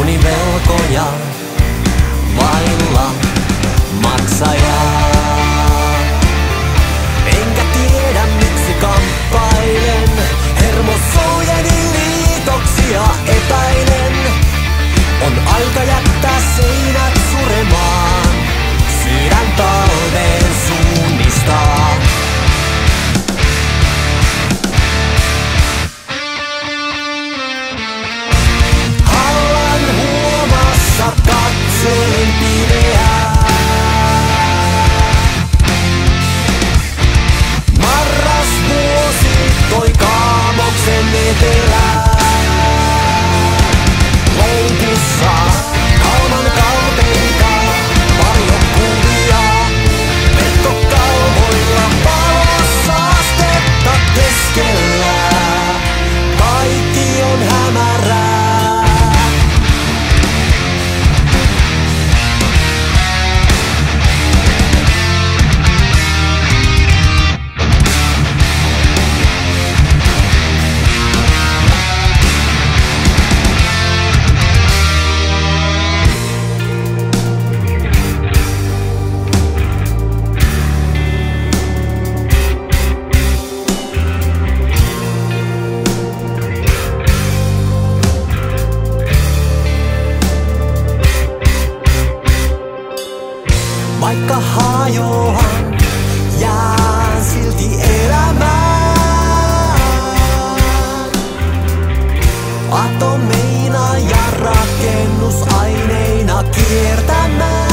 univelkoja vailla maksajaa. Enkä tiedä miksi kamppailen, hermosoujeni liitoksia epäilen. On aika jättää seinät suremaan, siirrän talveen suunnistaa. Hallan huomassa katselen pimeää. Marrasvuosi toi kaamoksen etelään. Loukussa kalman kalpeita, paljon kuvia. Verkkokalvoilla valosaastetta keskellä. Kaikki on hämärää. Vaikka hajoan, jään silti elämään. Atomeina ja rakennusaineina kiertämään.